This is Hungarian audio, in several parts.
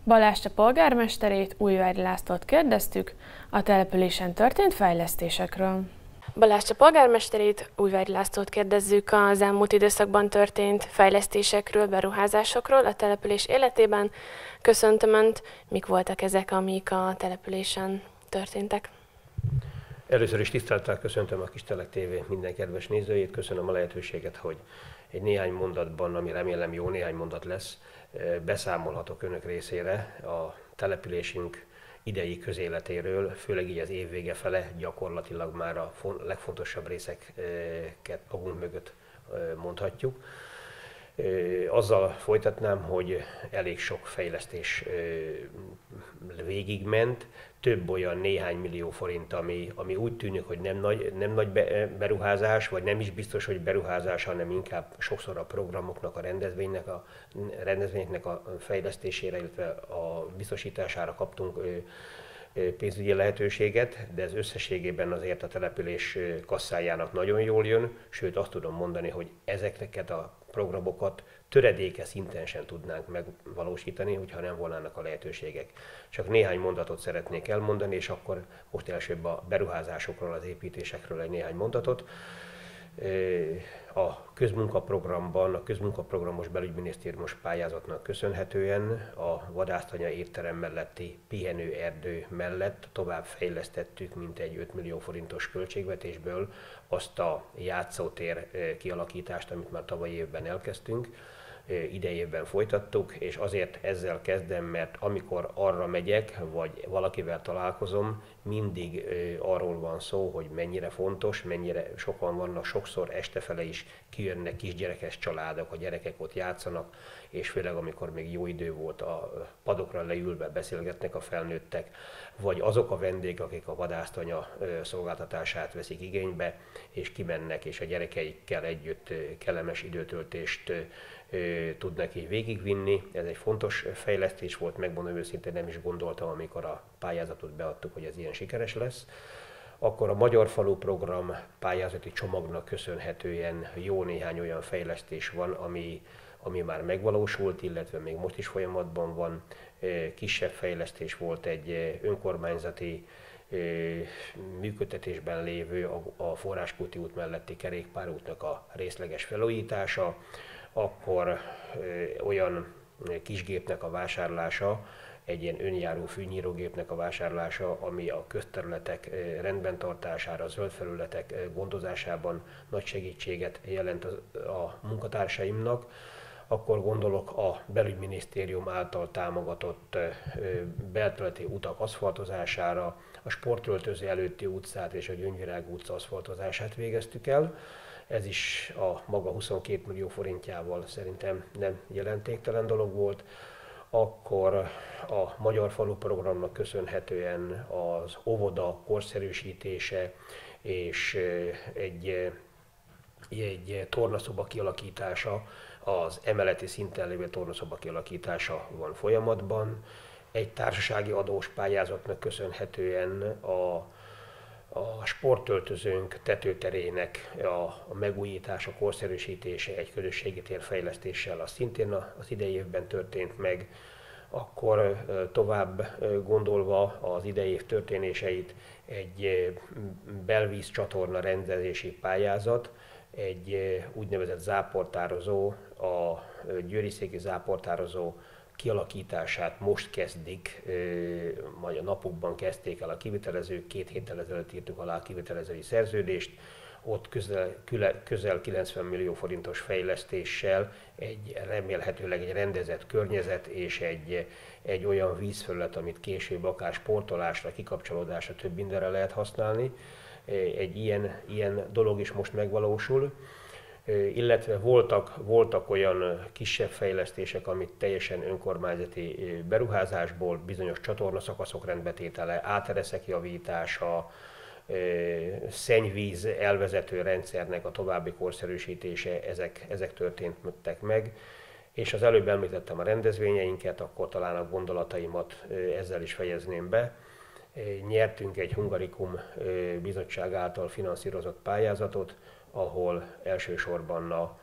Balázs polgármesterét, Újvári Lászlót kérdeztük a településen történt fejlesztésekről. Balázs polgármesterét, Újvári Lászlót kérdezzük az elmúlt időszakban történt fejlesztésekről, beruházásokról a település életében. Köszöntöm Önt, mik voltak ezek, amik a településen történtek? Először is tisztelettel köszöntöm a Kistelek TV minden kedves nézőjét, köszönöm a lehetőséget, hogy egy néhány mondatban, ami remélem jó néhány mondat lesz, beszámolhatok Önök részére a településünk idei közéletéről, főleg így az év vége fele gyakorlatilag már a legfontosabb részeket magunk mögött mondhatjuk. Azzal folytatnám, hogy elég sok fejlesztés végigment, több olyan néhány millió forint, ami úgy tűnik, hogy nem nagy beruházás, vagy nem is biztos, hogy beruházás, hanem inkább sokszor a programoknak, a rendezvényeknek a fejlesztésére, illetve a biztosítására kaptunk pénzügyi lehetőséget, de ez összességében azért a település kasszájának nagyon jól jön, sőt azt tudom mondani, hogy ezeket a programokat töredéke szinten sem tudnánk megvalósítani, hogyha nem volnának a lehetőségek. Csak néhány mondatot szeretnék elmondani, és akkor most elsőbb a beruházásokról, az építésekről egy néhány mondatot. A közmunkaprogramban, a közmunkaprogramos belügyminisztériumos pályázatnak köszönhetően a vadásztanya étterem melletti pihenőerdő mellett tovább fejlesztettük mintegy 5 millió forintos költségvetésből azt a játszótér kialakítást, amit már tavaly évben elkezdtünk, idejében folytattuk, és azért ezzel kezdem, mert amikor arra megyek, vagy valakivel találkozom, mindig arról van szó, hogy mennyire fontos, mennyire sokan vannak, sokszor estefele is kijönnek kisgyerekes családok, a gyerekek ott játszanak, és főleg amikor még jó idő volt, a padokra leülve beszélgetnek a felnőttek, vagy azok a vendégek, akik a vadásztanya szolgáltatását veszik igénybe, és kimennek, és a gyerekeikkel együtt kellemes időtöltést tudnak így végigvinni. Ez egy fontos fejlesztés volt, megmondom őszintén, nem is gondoltam, amikor a pályázatot beadtuk, hogy ez ilyen sikeres lesz. Akkor a Magyar Falu program pályázati csomagnak köszönhetően jó néhány olyan fejlesztés van, ami már megvalósult, illetve még most is folyamatban van. Kisebb fejlesztés volt egy önkormányzati működtetésben lévő a Forráskúti út melletti kerékpárútnak a részleges felújítása, akkor olyan kisgépnek a vásárlása, egy ilyen önjáró fűnyírógépnek a vásárlása, ami a közterületek rendben tartására, a zöld felületek gondozásában nagy segítséget jelent a munkatársaimnak. Akkor gondolok a belügyminisztérium által támogatott belterületi utak aszfaltozására, a sportöltöző előtti utcát és a Gyöngyvirág utca aszfaltozását végeztük el. Ez is a maga 22 millió forintjával szerintem nem jelentéktelen dolog volt. Akkor a Magyar Falu programnak köszönhetően az óvoda korszerűsítése és egy tornaszoba kialakítása, az emeleti szinten lévő tornaszoba kialakítása van folyamatban. Egy társasági adós pályázatnak köszönhetően a sportöltözőnk tetőterének a megújítása, korszerűsítése egy közösségi tér fejlesztéssel, az szintén az idei évben történt meg. Akkor tovább gondolva az idei év történéseit, egy belvízcsatorna rendezési pályázat, egy úgynevezett záportározó, a győriszéki záportározó kialakítását most kezdik, majd a napokban kezdték el a kivitelezők, 2 héttel ezelőtt írtuk alá a kivitelezői szerződést, ott közel 90 millió forintos fejlesztéssel remélhetőleg egy rendezett környezet és egy olyan vízfelület, amit később akár sportolásra, kikapcsolódásra, több mindenre lehet használni. Egy ilyen dolog is most megvalósul. Illetve voltak olyan kisebb fejlesztések, amit teljesen önkormányzati beruházásból, bizonyos csatornaszakaszok rendbetétele, átereszek javítása, szennyvíz elvezető rendszernek a további korszerűsítése, ezek történtek meg. És az előbb említettem a rendezvényeinket, akkor talán a gondolataimat ezzel is fejezném be. Nyertünk egy Hungarikum bizottság által finanszírozott pályázatot, ahol elsősorban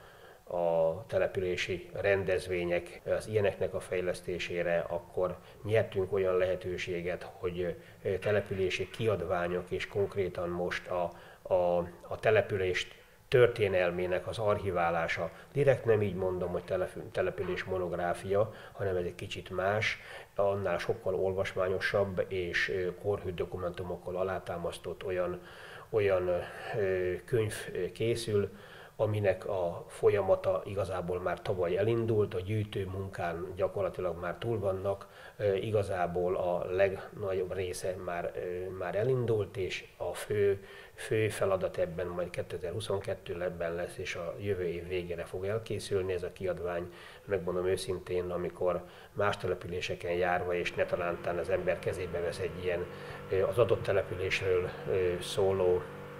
a települési rendezvények, az ilyeneknek a fejlesztésére, akkor nyertünk olyan lehetőséget, hogy települési kiadványok és konkrétan most a települést történelmének az archiválása. Direkt nem így mondom, hogy település monográfia, hanem ez egy kicsit más, annál sokkal olvasmányosabb és korhű dokumentumokkal alátámasztott olyan könyv készül, aminek a folyamata igazából már tavaly elindult, a gyűjtő munkán gyakorlatilag már túl vannak, igazából a legnagyobb része már elindult, és a fő feladat ebben majd 2022-ben lesz, és a jövő év végére fog elkészülni ez a kiadvány. Megmondom őszintén, amikor más településeken járva, és ne talántán az ember kezébe vesz egy ilyen az adott településről szóló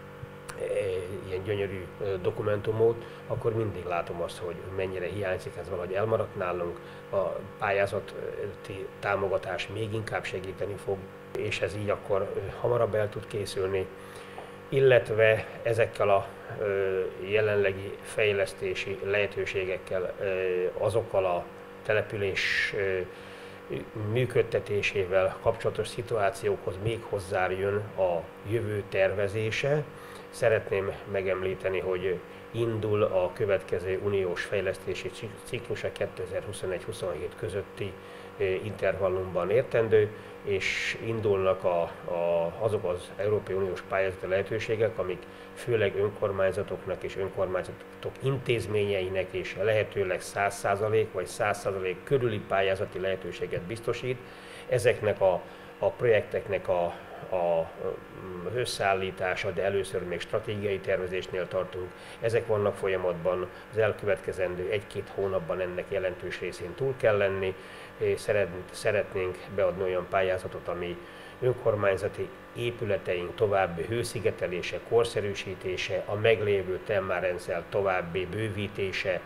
ilyen gyönyörű dokumentumot, akkor mindig látom azt, hogy mennyire hiányzik, ez valahogy elmaradt nálunk, a pályázati támogatás még inkább segíteni fog, és ez így akkor hamarabb el tud készülni, illetve ezekkel a jelenlegi fejlesztési lehetőségekkel, azokkal a település működtetésével kapcsolatos szituációkhoz még hozzájön a jövő tervezése. Szeretném megemlíteni, hogy indul a következő uniós fejlesztési ciklusa 2021-27 közötti intervallumban értendő, és indulnak azok az Európai Uniós pályázati lehetőségek, amik főleg önkormányzatoknak és önkormányzatok intézményeinek és lehetőleg 100% vagy 100% körüli pályázati lehetőséget biztosít. Ezeknek a projekteknek a összeállítása, de először még stratégiai tervezésnél tartunk. Ezek vannak folyamatban, az elkövetkezendő 1-2 hónapban ennek jelentős részén túl kell lenni. Szeretnénk beadni olyan pályázatot, ami önkormányzati épületeink további hőszigetelése, korszerűsítése, a meglévő termálrendszer további bővítése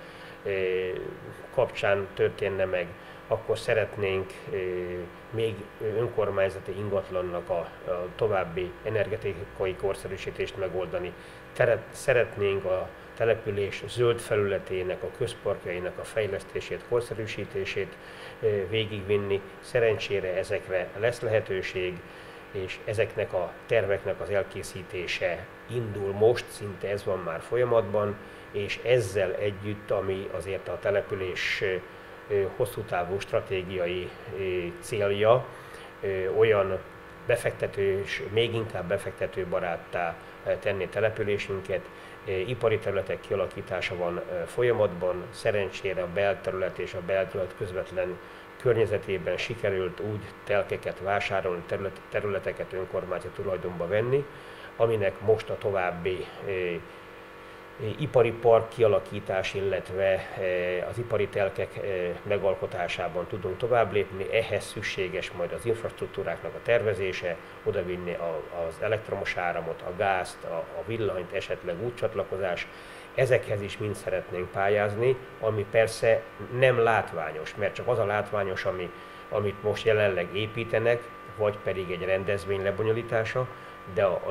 kapcsán történne meg. Akkor szeretnénk még önkormányzati ingatlannak a további energetikai korszerűsítést megoldani. Szeretnénk a település zöld felületének, a közparkjainak a fejlesztését, korszerűsítését végigvinni. Szerencsére ezekre lesz lehetőség, és ezeknek a terveknek az elkészítése indul most, szinte ez van már folyamatban, és ezzel együtt, ami azért a település hosszú távú stratégiai célja, olyan befektető és még inkább befektetőbaráttá tenni településünket. Ipari területek kialakítása van folyamatban, szerencsére a belterület és a belterület közvetlen környezetében sikerült úgy telkeket vásárolni, területeket önkormányzati tulajdonba venni, aminek most a további ipari park kialakítás, illetve az ipari telkek megalkotásában tudunk tovább lépni. Ehhez szükséges majd az infrastruktúráknak a tervezése, odavinni az elektromos áramot, a gázt, a villanyt, esetleg útcsatlakozás. Ezekhez is mind szeretnénk pályázni, ami persze nem látványos, mert csak az a látványos, amit most jelenleg építenek, vagy pedig egy rendezvény lebonyolítása, de a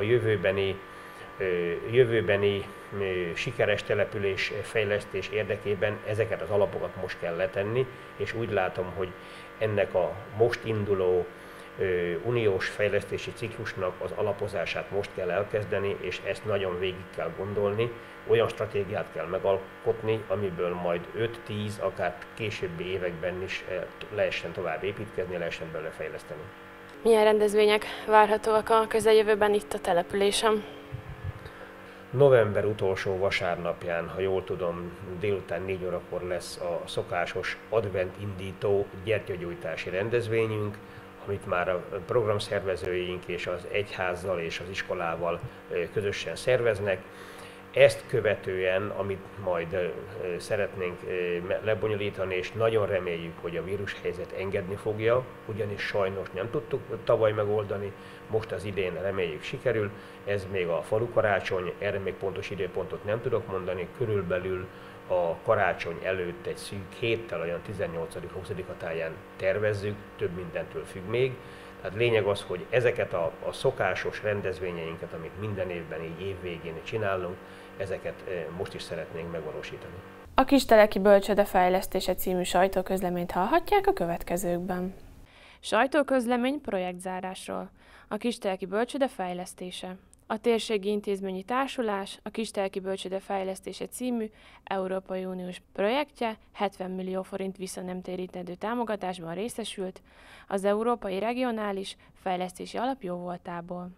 jövőbeni sikeres település fejlesztés érdekében ezeket az alapokat most kell letenni, és úgy látom, hogy ennek a most induló uniós fejlesztési ciklusnak az alapozását most kell elkezdeni, és ezt nagyon végig kell gondolni, olyan stratégiát kell megalkotni, amiből majd 5-10, akár későbbi években is lehessen tovább építkezni, lehessen belőle fejleszteni. Milyen rendezvények várhatóak a közeljövőben itt a településen? November utolsó vasárnapján, ha jól tudom, délután 4 órakor lesz a szokásos advent indító gyertyagyújtási rendezvényünk, amit már a programszervezőink és az egyházzal és az iskolával közösen szerveznek. Ezt követően, amit majd szeretnénk lebonyolítani, és nagyon reméljük, hogy a vírushelyzet engedni fogja, ugyanis sajnos nem tudtuk tavaly megoldani, most az idén reméljük sikerül. Ez még a falukarácsony, erre még pontos időpontot nem tudok mondani, körülbelül a karácsony előtt egy szűk héttel, olyan 18-20-a táján tervezzük, több mindentől függ még. Tehát lényeg az, hogy ezeket a szokásos rendezvényeinket, amit minden évben így évvégén csinálunk, ezeket most is szeretnénk megvalósítani. A Kisteleki Bölcsőde fejlesztése című sajtóközleményt hallhatják a következőkben. Sajtóközlemény projektzárásról. A Kisteleki Bölcsőde fejlesztése. A Térségi Intézményi Társulás a Kisteleki Bölcsőde fejlesztése című Európai Uniós projektje 70 millió forint visszanemtérítendő támogatásban részesült az Európai Regionális Fejlesztési Alap jóvoltából.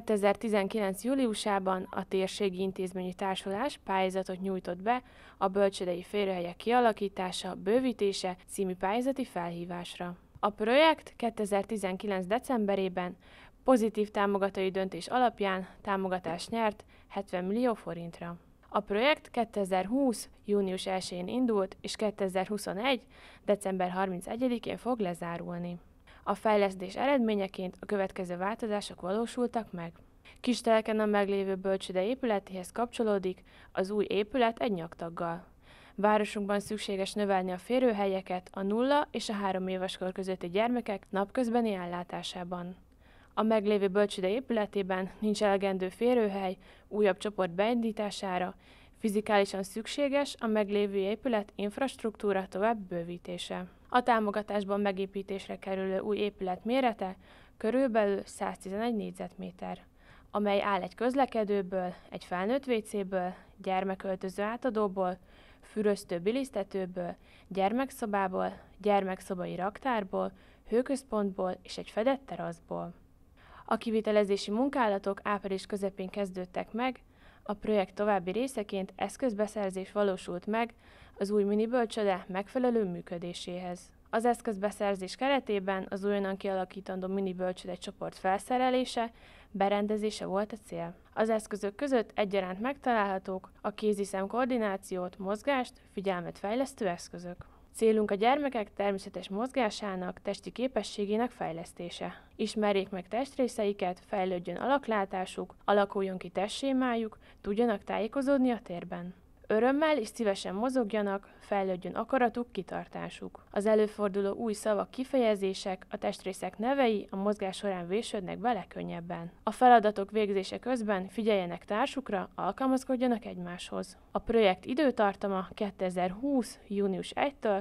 2019. júliusában a Térségi Intézményi Társulás pályázatot nyújtott be a bölcsődei férőhelyek kialakítása, bővítése című pályázati felhívásra. A projekt 2019. decemberében pozitív támogatói döntés alapján támogatást nyert 70 millió forintra. A projekt 2020. június 1-én indult, és 2021. december 31-én fog lezárulni. A fejlesztés eredményeként a következő változások valósultak meg. Kisteleken a meglévő bölcsőde épületéhez kapcsolódik az új épület egy nyugtaggal. Városunkban szükséges növelni a férőhelyeket a 0 és a 3 éves kor közötti gyermekek napközbeni ellátásában. A meglévő bölcsőde épületében nincs elegendő férőhely újabb csoport beindítására, fizikálisan szükséges a meglévő épület infrastruktúra tovább bővítése. A támogatásban megépítésre kerülő új épület mérete körülbelül 111 négyzetméter, amely áll egy közlekedőből, egy felnőtt WC-ből, gyermeköltöző átadóból, füröztő bilisztetőből, gyermekszobából, gyermekszobai raktárból, hőközpontból és egy fedett teraszból. A kivitelezési munkálatok április közepén kezdődtek meg, a projekt további részeként eszközbeszerzés valósult meg az új minibölcsőde megfelelő működéséhez. Az eszközbeszerzés keretében az újonnan kialakítandó minibölcsőde csoport felszerelése, berendezése volt a cél. Az eszközök között egyaránt megtalálhatók a kéziszem koordinációt, mozgást, figyelmet fejlesztő eszközök. Célunk a gyermekek természetes mozgásának, testi képességének fejlesztése. Ismerjék meg testrészeiket, fejlődjön alaklátásuk, alakuljon ki testsémájuk, tudjanak tájékozódni a térben. Örömmel és szívesen mozogjanak, fejlődjön akaratuk, kitartásuk. Az előforduló új szavak, kifejezések, a testrészek nevei a mozgás során vésődnek bele könnyebben. A feladatok végzése közben figyeljenek társukra, alkalmazkodjanak egymáshoz. A projekt időtartama 2020. június 1-től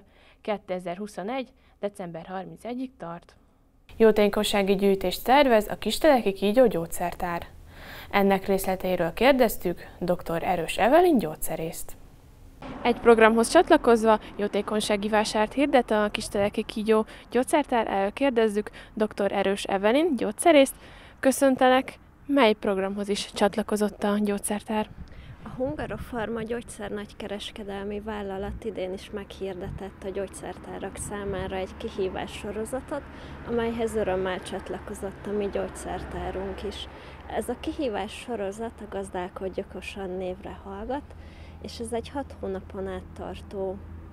2021. december 31-ig tart. Jótékonysági gyűjtést szervez a Kisteleki Kígyó Gyógyszertár. Ennek részleteiről kérdeztük dr. Erős Evelin gyógyszerészt. Egy programhoz csatlakozva jótékonysági vásárt hirdet a Kisteleki Kígyó Gyógyszertár. Kérdezzük dr. Erős Evelin gyógyszerészt. Köszöntelek, mely programhoz is csatlakozott a gyógyszertár? A Hungarofarma gyógyszer nagykereskedelmi vállalat idén is meghirdetett a gyógyszertárak számára egy kihívás sorozatot, amelyhez örömmel csatlakozott a mi gyógyszertárunk is. Ez a kihívás sorozat a Gazdálkodj okosan névre hallgat, és ez egy 6 hónapon át tartó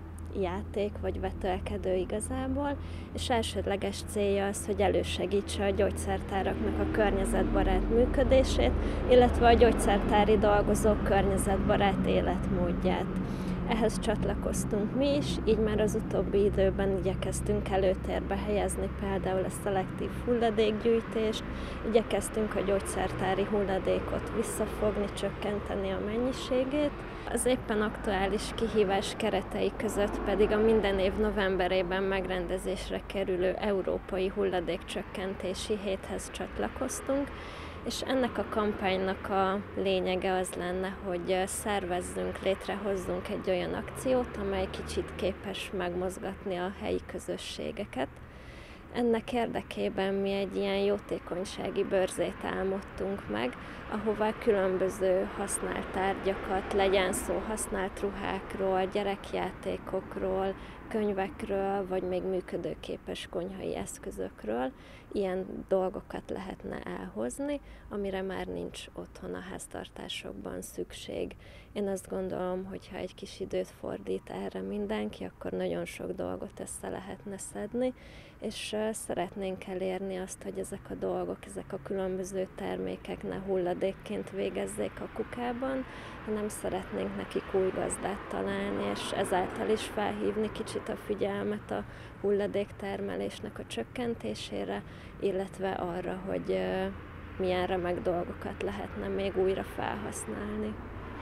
játék vagy vetélkedő igazából, és elsődleges célja az, hogy elősegítse a gyógyszertáraknak a környezetbarát működését, illetve a gyógyszertári dolgozók környezetbarát életmódját. Ehhez csatlakoztunk mi is, így már az utóbbi időben igyekeztünk előtérbe helyezni például a szelektív hulladékgyűjtést, igyekeztünk a gyógyszertári hulladékot visszafogni, csökkenteni a mennyiségét. Az éppen aktuális kihívás keretei között pedig a minden év novemberében megrendezésre kerülő Európai Hulladékcsökkentési Héthez csatlakoztunk, és ennek a kampánynak a lényege az lenne, hogy szervezzünk, létrehozzunk egy olyan akciót, amely kicsit képes megmozgatni a helyi közösségeket. Ennek érdekében mi egy ilyen jótékonysági börzét álmodtunk meg, ahová különböző használt tárgyakat, legyen szó használt ruhákról, gyerekjátékokról, könyvekről, vagy még működőképes konyhai eszközökről, ilyen dolgokat lehetne elhozni, amire már nincs otthon a háztartásokban szükség. Én azt gondolom, hogy ha egy kis időt fordít erre mindenki, akkor nagyon sok dolgot össze lehetne szedni, és szeretnénk elérni azt, hogy ezek a dolgok, ezek a különböző termékek ne hulladékként végezzék a kukában, hanem szeretnénk nekik új gazdát találni, és ezáltal is felhívni kicsit a figyelmet a hulladéktermelésnek a csökkentésére, illetve arra, hogy milyen remek dolgokat lehetne még újra felhasználni.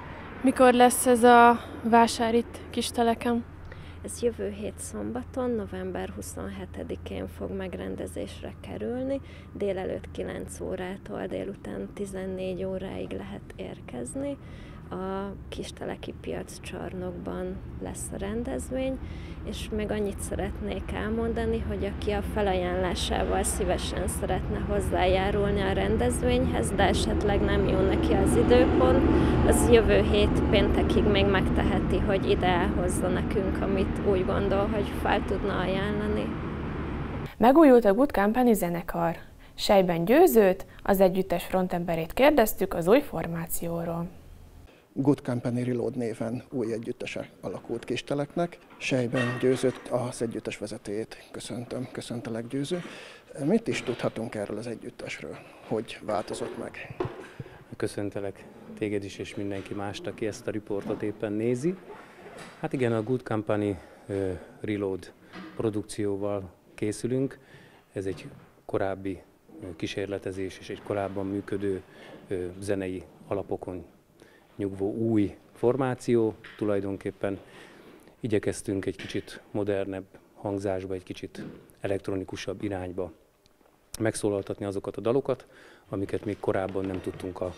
Mikor lesz ez a vásár itt Kisteleken? Ez jövő hét szombaton, november 27-én fog megrendezésre kerülni. Délelőtt 9 órától délután 14 óráig lehet érkezni. A Kisteleki piaccsarnokban lesz a rendezvény, és még annyit szeretnék elmondani, hogy aki a felajánlásával szívesen szeretne hozzájárulni a rendezvényhez, de esetleg nem jó neki az időpont, az jövő hét péntekig még megteheti, hogy ide elhozza nekünk, amit úgy gondol, hogy fel tudna ajánlani. Megújult a Good Company zenekar. Sejben Győzőt, az együttes frontemberét kérdeztük az új formációról. Good Company Reload néven új együttese alakult Kisteleknek. Sejben Győzőt, az együttes vezetőjét köszöntelek Győző. Mit is tudhatunk erről az együttesről? Hogy változott meg? Köszöntelek téged is, és mindenki mást, aki ezt a riportot éppen nézi. Hát igen, a Good Company Reload produkcióval készülünk. Ez egy korábbi kísérletezés és egy korábban működő zenei alapokon nyugvó új formáció. Tulajdonképpen igyekeztünk egy kicsit modernebb hangzásba, egy kicsit elektronikusabb irányba megszólaltatni azokat a dalokat, amiket még korábban nem tudtunk a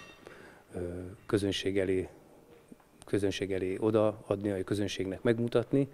közönség elé odaadni, a közönségnek megmutatni,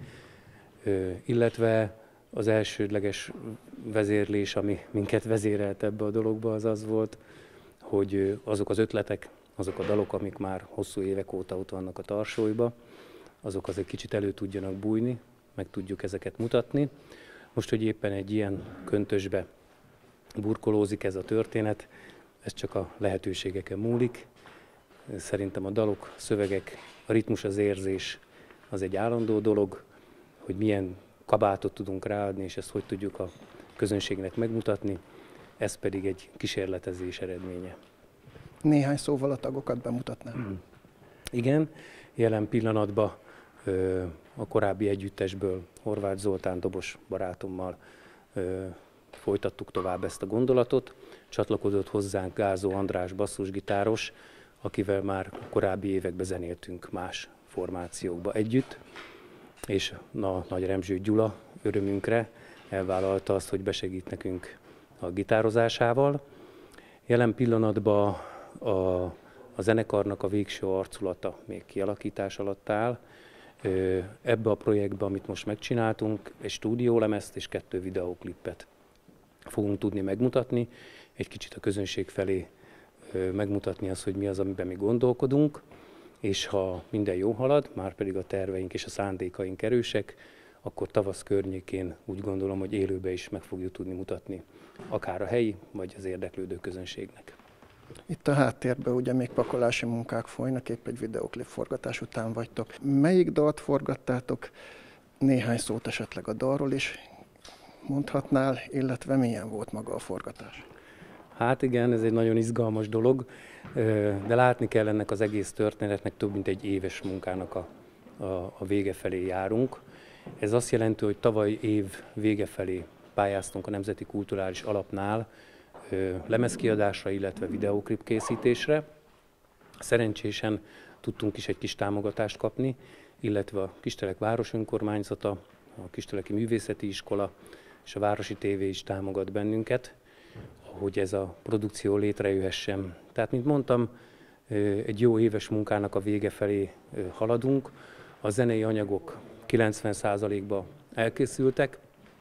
illetve az elsődleges vezérlés, ami minket vezérelt ebbe a dologba, az volt, hogy azok az ötletek, azok a dalok, amik már hosszú évek óta ott vannak a tarsolyba, azok egy kicsit elő tudjanak bújni, meg tudjuk ezeket mutatni. Most, hogy éppen egy ilyen köntösbe burkolózik ez a történet, ez csak a lehetőségeken múlik. Szerintem a dalok, szövegek, a ritmus, az érzés az egy állandó dolog, hogy milyen kabátot tudunk ráadni, és ezt hogy tudjuk a közönségnek megmutatni, ez pedig egy kísérletezés eredménye. Néhány szóval a tagokat bemutatnám. Igen, jelen pillanatban a korábbi együttesből Horváth Zoltán dobos barátommal folytattuk tovább ezt a gondolatot. Csatlakozott hozzánk Gázó András basszusgitáros, akivel már korábbi években zenéltünk más formációkba együtt, és Nagy Remzső Gyula örömünkre elvállalta azt, hogy besegít nekünk a gitározásával. Jelen pillanatban a zenekarnak a végső arculata még kialakítás alatt áll. Ebbe a projektbe, amit most megcsináltunk, egy stúdiólemezt és 2 videóklipet fogunk tudni megmutatni, egy kicsit a közönség felé megmutatni azt, hogy mi az, amiben mi gondolkodunk, és ha minden jó halad, már pedig a terveink és a szándékaink erősek, akkor tavasz környékén úgy gondolom, hogy élőbe is meg fogjuk tudni mutatni, akár a helyi, vagy az érdeklődő közönségnek. Itt a háttérben ugye még pakolási munkák folynak, épp egy videóklip forgatás után vagytok. Melyik dalt forgattátok? Néhány szót esetleg a dalról is mondhatnál, illetve milyen volt maga a forgatás? Hát igen, ez egy nagyon izgalmas dolog, de látni kell ennek az egész történetnek, több mint egy éves munkának a vége felé járunk. Ez azt jelenti, hogy tavaly év vége felé pályáztunk a Nemzeti Kulturális Alapnál lemezkiadásra, illetve videóklip készítésre. Szerencsésen tudtunk is egy kis támogatást kapni, illetve a Kistelek Város Önkormányzata, a Kisteleki Művészeti Iskola és a Városi TV is támogat bennünket, hogy ez a produkció létrejöhessen. Tehát, mint mondtam, egy jó éves munkának a vége felé haladunk. A zenei anyagok 90%-ba elkészültek,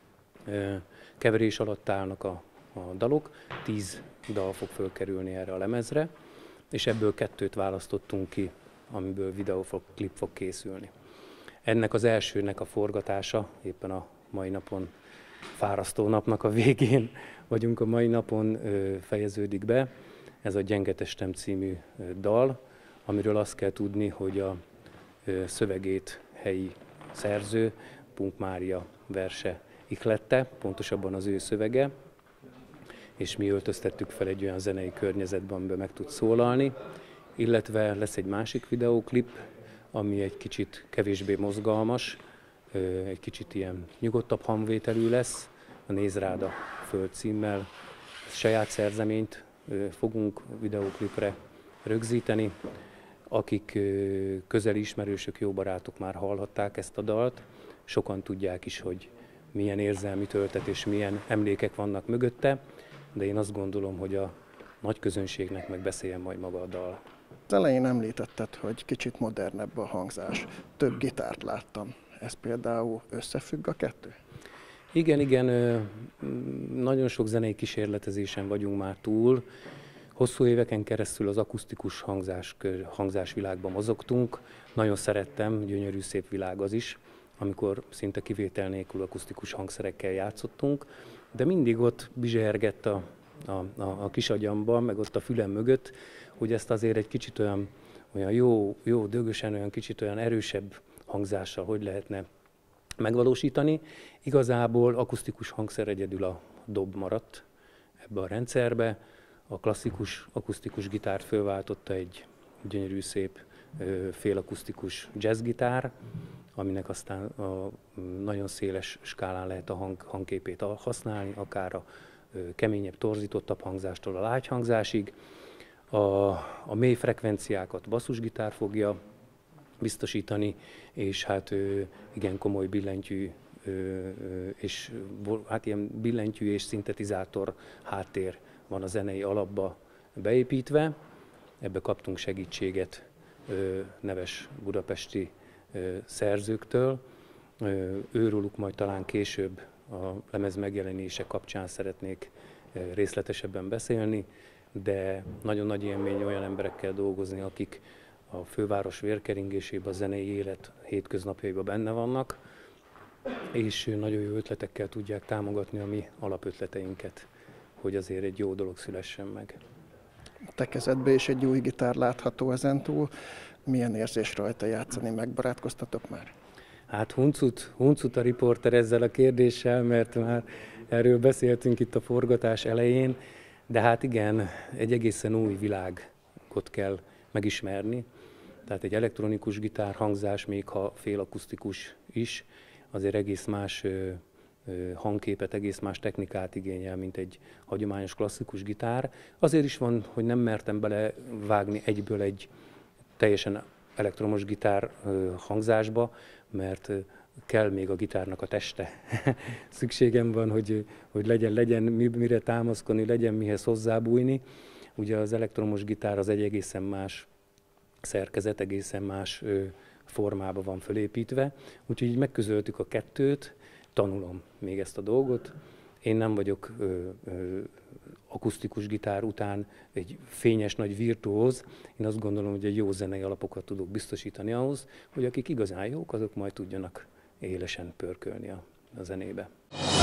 keverés alatt állnak a dalok, 10 dal fog fölkerülni erre a lemezre, és ebből 2 választottunk ki, amiből videóklip fog készülni. Ennek az elsőnek a forgatása éppen a mai napon, fárasztó napnak a végén vagyunk, a mai napon fejeződik be. Ez a Gyenge testem című dal, amiről azt kell tudni, hogy a szövegét helyi szerző, Punk Mária verse ihlette, pontosabban az ő szövege, és mi öltöztettük fel egy olyan zenei környezetben, amiben meg tud szólalni, illetve lesz egy másik videóklip, ami egy kicsit kevésbé mozgalmas, egy kicsit ilyen nyugodtabb hangvételű lesz, a Nézd rád a föld címmel. Saját szerzeményt fogunk videóklipre rögzíteni, akik közeli ismerősök, jó barátok már hallhatták ezt a dalt. Sokan tudják is, hogy milyen érzelmi töltet és milyen emlékek vannak mögötte, de én azt gondolom, hogy a nagy közönségnek meg beszéljen majd maga a dal. Az elején említetted, hogy kicsit modernebb a hangzás. Több gitárt láttam. Ez például összefügg a kettő? Igen, nagyon sok zenei kísérletezésen vagyunk már túl. Hosszú éveken keresztül az akusztikus hangzásvilágban mozogtunk. Nagyon szerettem, gyönyörű szép világ az is, amikor szinte kivétel nélkül akusztikus hangszerekkel játszottunk, de mindig ott bizsergett a kis agyamban, meg ott a fülem mögött, hogy ezt azért egy kicsit olyan jó dögösen, olyan kicsit olyan erősebb hangzással hogy lehetne megvalósítani. Igazából akusztikus hangszer egyedül a dob maradt ebbe a rendszerbe. A klasszikus akusztikus gitárt fölváltotta egy gyönyörű szép félakusztikus jazzgitár, aminek aztán a nagyon széles skálán lehet a hangképét használni, akár a keményebb, torzítottabb hangzástól a lágy hangzásig. A mély frekvenciákat basszusgitár fogja biztosítani, és hát igen komoly billentyű és hát ilyen billentyű és szintetizátor háttér van a zenei alapba beépítve. Ebbe kaptunk segítséget neves budapesti szerzőktől. Őróluk majd talán később a lemez megjelenése kapcsán szeretnék részletesebben beszélni, de nagyon nagy élmény olyan emberekkel dolgozni, akik a főváros vérkeringésében, a zenei élet hétköznapjaiban benne vannak, és nagyon jó ötletekkel tudják támogatni a mi alapötleteinket, hogy azért egy jó dolog szülessen meg. Te kezedbe is egy új gitár látható ezentúl. Milyen érzés rajta játszani, megbarátkoztatok már? Hát huncut a riporter ezzel a kérdéssel, mert már erről beszéltünk itt a forgatás elején, de hát igen, egy egészen új világot kell megismerni. Tehát egy elektronikus gitár hangzás, még ha félakusztikus is, azért egész más hangképet, egész más technikát igényel, mint egy hagyományos klasszikus gitár. Azért is van, hogy nem mertem belevágni egyből egy teljesen elektromos gitár hangzásba, mert kell még a gitárnak a teste. Szükségem van, hogy legyen mire támaszkodni, legyen mihez hozzábújni. Ugye az elektromos gitár az egy egészen más szerkezet, egészen más formában van fölépítve. Úgyhogy így megközöltük a kettőt, tanulom még ezt a dolgot. Én nem vagyok akusztikus gitár után egy fényes nagy virtuóz. Én azt gondolom, hogy egy jó zenei alapokat tudok biztosítani ahhoz, hogy akik igazán jók, azok majd tudjanak élesen pörkölni a zenébe.